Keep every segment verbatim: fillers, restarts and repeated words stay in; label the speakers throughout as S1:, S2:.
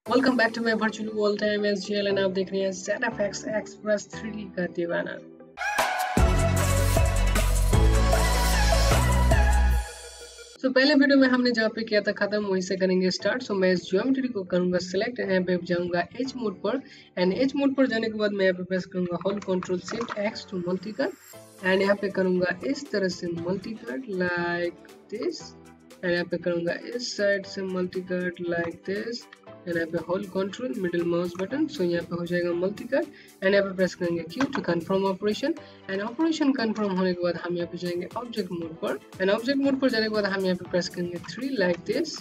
S1: Welcome back to my virtual world time SGL and आप देख रहे हैं ZFX एक्सप्रेस थ्री डी का दीवाना। तो so, पहले वीडियो में हमने जहाँ पे किया था खत्म वहीं से करेंगे स्टार्ट। सो so, मैं इस ज्योमेट्री को करूंगा सिलेक्ट एंड यहाँ पे जाऊंगा एज मोड पर एंड एज मोड पर जाने के बाद मैं यहाँ पे प्रेस करूंगा hold control shift X to multi cut and यहाँ पे करूंगा इस तरह से multi cut like this and यहाँ पे करूंगा इस साइड से multi cut like this and यहाँ पे hold control middle mouse button. So यहाँ पे हो जाएगा मल्टी कट एंड यहाँ पे प्रेस करेंगे Q to confirm operation and operation confirm होने के बाद हम यहाँ पे जाएंगे ऑब्जेक्ट मोड पर एंड ऑब्जेक्ट मोड पर जाने के बाद हम यहाँ पे प्रेस करेंगे थ्री लाइक दिस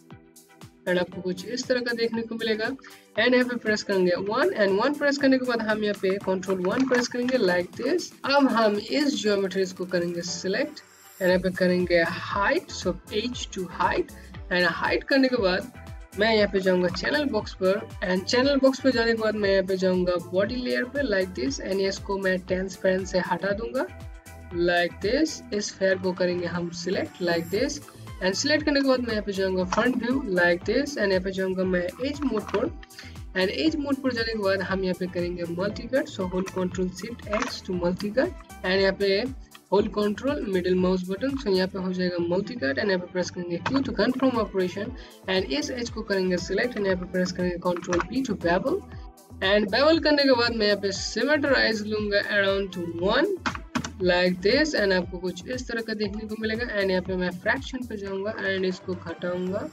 S1: एंड आपको कुछ इस तरह का देखने को मिलेगा एंड यहाँ पे प्रेस करेंगे वन एंड वन प्रेस करने के बाद हम यहाँ पे कंट्रोल वन प्रेस करेंगे लाइक दिस। अब हम इस ज्योमेट्री को करेंगे सिलेक्ट एंड यहाँ पे करेंगे height, so H to height and height करने के बाद मैं यहाँ पे जाऊंगा चैनल बॉक्स पर एंड चैनल बॉक्स पे जाने के बाद मैं यहाँ पे जाऊंगा बॉडी लेयर पे लाइक दिस एंड इसको मैं ट्रांसपेरेंट से हटा दूंगा लाइक दिस। इस फेयर को करेंगे हम select like this and select करने के बाद मैं यहाँ पे जाऊंगा front view like this and यहाँ पे जाऊंगा मैं एज मोड पर एंड एज मोड पर जाने के बाद हम यहाँ पे करेंगे multi cut, so hold control shift X to multi cut and यहाँ पे hold control middle mouse button. So यहाँ पे हो जाएगा मल्टी कट एंड यहाँ पे प्रेस करेंगे Q to confirm operation and इस एज को करेंगे सिलेक्ट एंड यहाँ पे प्रेस करेंगे control P to bevel and bevel करने के बाद मैं यहाँ पे सिमेट्राइज लूंगा around two one like this and आपको कुछ इस तरह का देखने को मिलेगा एंड यहाँ पे मैं फ्रैक्शन पे जाऊंगा एंड इसको घटाऊंगा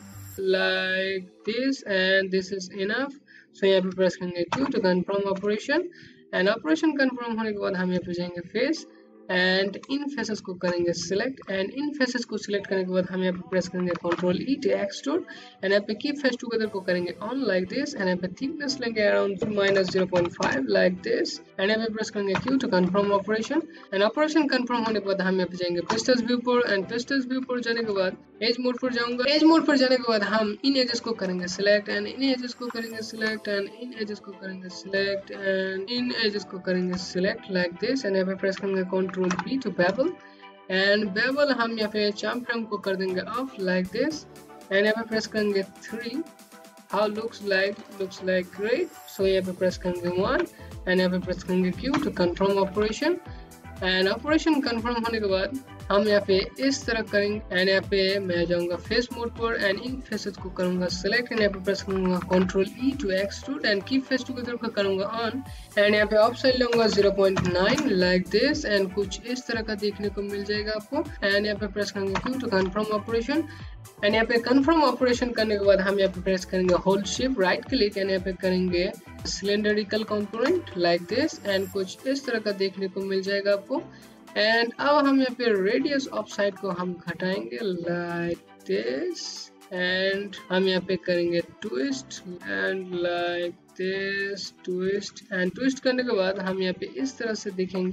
S1: like this and this is enough. So यहाँ पे प्रेस करेंगे Q to confirm operation and operation confirm होने के बाद हम यहाँ पे जाएंगे फेस एंड इन फेसेस को करेंगे सिलेक्ट एंड इन फेसेस को सिलेक्ट करने के बाद हम यहाँ पे प्रेस करेंगे control E to extrude and यहाँ पे कीप फेस टुगेदर को करेंगे ऑन लाइक दिस एंड यहाँ पे थिकनेस लेंगे around minus zero point five like this and यहाँ पे प्रेस करेंगे Q to confirm operation and operation confirm होने के बाद हम यहाँ पे जाएंगे पिस्टल्स व्यू पर एंड पिस्टल्स व्यू पर जाने के बाद एज मोड पर जाऊंगा। एज मोड पर जाने के बाद हम इन एजेस को करेंगे सिलेक्ट एंड इन एजेस को करेंगे सिलेक्ट एंड इन एजेस को करेंगे सिलेक्ट एंड इन एजेस को करेंगे सिलेक्ट लाइक दिस एंड यहाँ पे प्रेस करेंगे control P to bevel and bevel हम यहाँ पे चाम फ्रेम को कर देंगे ऑफ लाइक दिस एंड यहाँ पे प्रेस करेंगे three how looks like looks like great. So यहाँ पे प्रेस करेंगे वन एंड यहाँ पे प्रेस करेंगे Q to confirm operation and operation confirm होने के बाद हम यहाँ पे इस तरह करेंगे एंड यहाँ पे मैं जाऊंगा फेस मोड पर एंड इन फेसेस को करूंगा सिलेक्ट एंड यहाँ पे प्रेस करूंगा control E to extrude and keep face together को करूंगा ऑन एंड यहाँ पे ऑफ साइड लूंगा zero point nine like this and कुछ इस तरह का देखने को मिल जाएगा आपको एंड यहाँ पे प्रेस करेंगे Q to confirm operation and यहाँ पे कंफर्म ऑपरेशन करने के बाद हम यहाँ पे प्रेस करेंगे hold shift right click and यहाँ पे करेंगे cylindrical component like this and कुछ इस तरह का देखने को मिल जाएगा आपको एंड अब हम यहाँ पे रेडियस ऑफ साइड को हम घटाएंगे लाइक दिस एंड हम यहाँ पे करेंगे twist and like this twist and twist करने के बाद हम यहाँ पे इस तरह से दिखेंगे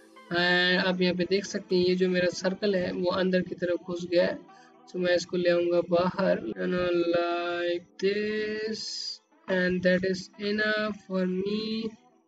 S1: एंड आप यहाँ पे देख सकते हैं ये जो मेरा सर्कल है वो अंदर की तरफ घुस गया है। तो मैं इसको ले आऊंगा बाहर like this and that is enough for me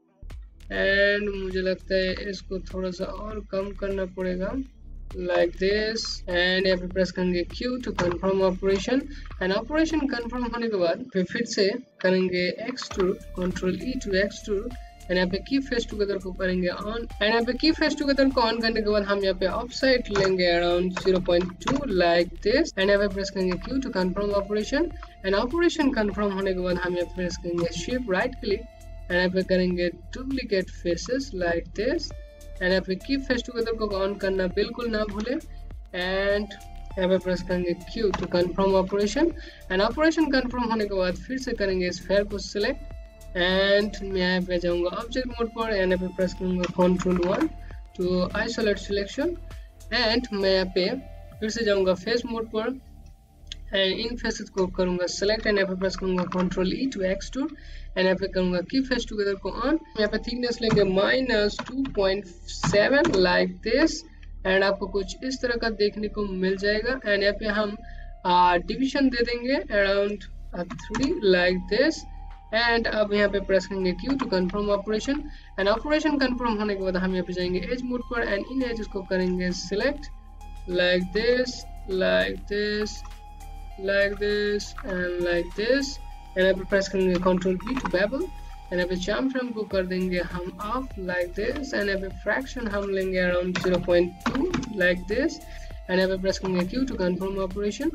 S1: and मुझे लगता है इसको थोड़ा सा और कम करना पड़ेगा लाइक दिस एंड यहाँ पे प्रेस करेंगे Q to confirm operation and operation confirm होने के बाद फिर फिर से करेंगे extrude control E to extrude and यहाँ पे कीप फेस टुगेदर को करेंगे ऑन एंड यहाँ पे कीप फेस टुगेदर को ऑन करने के बाद हम यहाँ पे ऑफ साइड लेंगे around zero point two like this and यहाँ पे प्रेस करेंगे Q to confirm operation and operation confirm होने के बाद हम यहाँ पे प्रेस करेंगे शिफ्ट राइट क्लिक एंड यहाँ पे करेंगे duplicate faces like this and यहाँ पे कीप फेस टुगेदर को ऑन करना बिल्कुल ना भूले एंड यहाँ पे प्रेस करेंगे Q to confirm operation and operation confirm होने के बाद फिर से करेंगे इस फेयर को सिलेक्ट एंड मैं यहाँ पे जाऊंगा ऑब्जेक्ट मोड पर एंड यहाँ पे प्रेस करूंगा control one to isolate selection and मैं यहाँ पे फिर से जाऊंगा फेस मोड पर एंड इन फेसेस को करूंगा सिलेक्ट एंड यहाँ पे प्रेस करूंगा control E to extrude and यहाँ पे करूंगा कीप फेस टुगेदर को ऑन। यहाँ पे थिकनेस लेंगे minus two point seven like this and आपको कुछ इस तरह का देखने को मिल जाएगा एंड यहाँ पे हम डिविजन दे देंगे around three like this and अब यहाँ पे प्रेस करेंगे Q to confirm operation and operation confirm होने के बाद हम यहाँ पे जाएंगे एज मोड पर एंड इन एज को करेंगे select like this, like this, like this, and like this, and यहाँ पे प्रेस करेंगे control P to bevel and यहाँ पे चार्म फ्रेम को कर देंगे हम ऑफ लाइक दिस एंड यहाँ पे फ्रैक्शन हम लेंगे around zero point two like this and यहाँ पे प्रेस करेंगे Q to confirm operation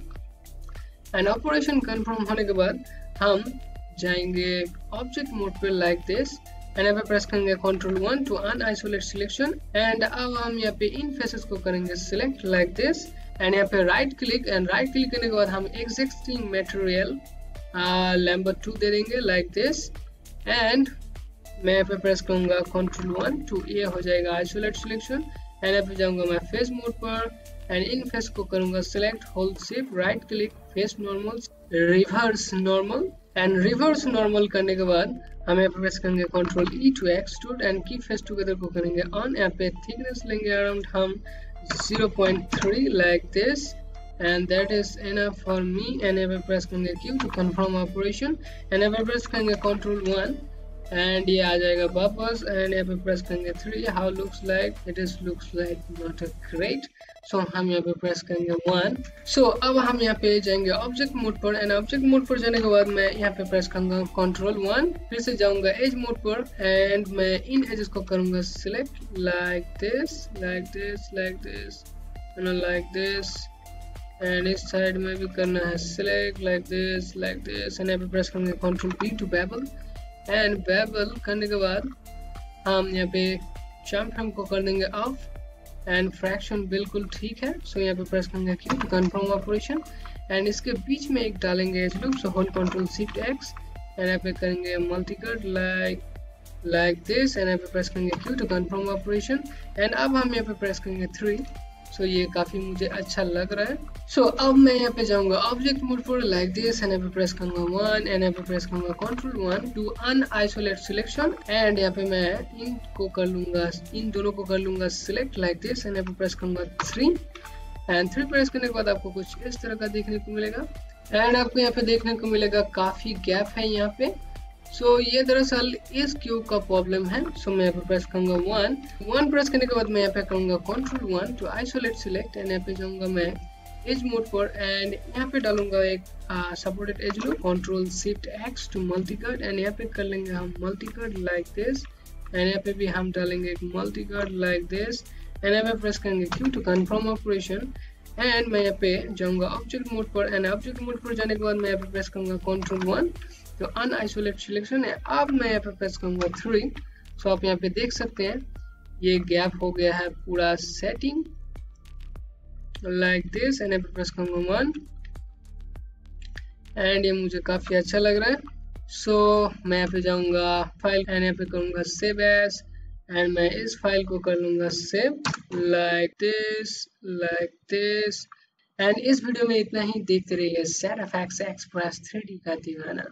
S1: and operation confirm होने के बाद हम जाएंगे ऑब्जेक्ट मोड पे लाइक दिस एंड यहाँ पे प्रेस करेंगे control one to unisolate selection and अब हम यहाँ पे इन फेसेस को करेंगे सिलेक्ट लाइक दिस एंड यहाँ पे right click and right click करने के बाद हम एग्जिस्टिंग मटेरियल लैम्बर्ट टू दे देंगे लाइक दिस एंड मैं यहाँ पे प्रेस करूंगा कंट्रोल वन टू ये हो जाएगा आइसोलेट सिलेक्शन एंड यहाँ पे जाऊंगा मैं फेस मोड पर एंड इन फेस को करूंगा select hold shift right click face normal reverse normal and reverse normal करने के बाद हम यहाँ पे प्रेस करेंगे control E to extrude and keep face together को करेंगे ऑन यहाँ पे थिकनेस लेंगे अराउंड हम zero point three like this and that is enough for me and यहाँ पे प्रेस करेंगे Q to confirm operation and यहाँ पे प्रेस करेंगे control one and ये आ जाएगा वापस and यहाँ पे प्रेस करेंगे three how looks like it is looks like not a great so हम यहाँ पे प्रेस करेंगे one so अब हम यहाँ पे जाएंगे ऑब्जेक्ट मोड पर एंड ऑब्जेक्ट मोड पर जाने के बाद मैं यहाँ पे प्रेस करूंगा कंट्रोल वन फिर से जाऊंगा एज मोड पर एंड मैं इन एजेस को करूंगा select like this like this like this and like this and इस साइड में भी करना है select like this like this and यहाँ पे प्रेस करेंगे control P to bevel and bevel करने के बाद हम यहाँ पे चार्म फ्रेम को कर देंगे ऑफ एंड फ्रैक्शन बिल्कुल ठीक है सो so यहाँ पे प्रेस करेंगे Q to confirm operation and इसके बीच में एक डालेंगे edge loop so hold control shift X and यहाँ पे करेंगे multi cut like like this and यहाँ पे प्रेस करेंगे Q to confirm operation and अब हम यहाँ पे प्रेस करेंगे थ्री सो so, ये काफी मुझे अच्छा लग रहा है सो so, अब मैं यहाँ पे जाऊंगा ऑब्जेक्ट मोड पर लाइक दिस एंड यहाँ पे प्रेस करूंगा वन एंड यहाँ पे प्रेस करूंगा control one to unisolate selection and यहाँ पे मैं इन को कर लूंगा इन दोनों को कर लूंगा सिलेक्ट लाइक दिस एंड यहाँ पे प्रेस करूंगा थ्री एंड थ्री प्रेस करने के बाद आपको कुछ इस तरह का देखने को मिलेगा एंड आपको यहाँ पे देखने को मिलेगा काफी गैप है यहाँ पे सो so, ये दरअसल इस क्यूब का प्रॉब्लम है सो so, मैं यहाँ पे प्रेस करूंगा वन वन प्रेस करने के बाद मैं यहाँ पे करूंगा control one to isolate select and यहाँ पे जाऊंगा मैं एज मोड पर एंड यहाँ पे डालूंगा एक supported edge loop control shift X to multi cut and यहाँ पे कर लेंगे हम multi cut like this and यहाँ पे भी हम डालेंगे एक multi cut like this and यहाँ पे प्रेस करेंगे Q to confirm operation and मैं यहाँ पे जाऊंगा ऑब्जेक्ट मोड पर एंड ऑब्जेक्ट मोड पर जाने के बाद मैं यहाँ पे प्रेस करूंगा कंट्रोल वन तो अनआइसोलेट सिलेक्शन है अब मैं यहाँ पे प्रेस करूंगा थ्री सो आप यहाँ पे देख सकते हैं ये गैप हो गया है पूरा सेटिंग लाइक दिस एंड यहाँ पे प्रेस करूंगा वन एंड ये मुझे काफी अच्छा लग रहा है सो so, मैं यहाँ पे जाऊंगा फाइल एंड यहाँ पे करूंगा सेव एज एंड मैं इस फाइल को कर लूंगा save like this like this and इस वीडियो में इतना ही देखते रहिए set F X express three D का दीवाना।